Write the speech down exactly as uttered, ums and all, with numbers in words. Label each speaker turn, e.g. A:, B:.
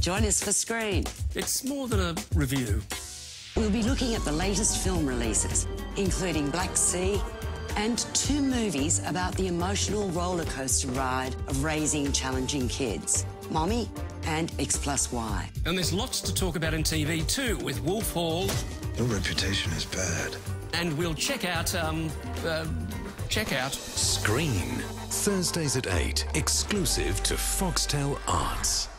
A: Join us for Screen.
B: It's more than a review.
A: We'll be looking at the latest film releases, including Black Sea and two movies about the emotional roller coaster ride of raising challenging kids, Mommy and X plus Y.
B: And there's lots to talk about in T V too, with Wolf Hall.
C: Your reputation is bad.
B: And we'll check out, um, uh, check out...
D: Screen. Thursdays at eight, exclusive to Foxtel Arts.